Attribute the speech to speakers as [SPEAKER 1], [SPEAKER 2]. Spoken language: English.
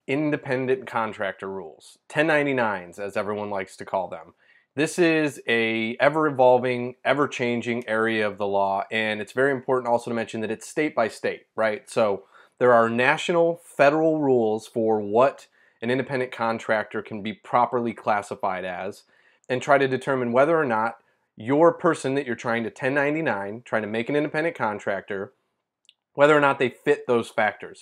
[SPEAKER 1] independent contractor rules, 1099s as everyone likes to call them. This is a ever-evolving, ever-changing area of the law, and it's very important also to mention that it's state by state, right? So there are national federal rules for what an independent contractor can be properly classified as, and try to determine whether or not your person that you're trying to 1099, trying to make an independent contractor, whether or not they fit those factors.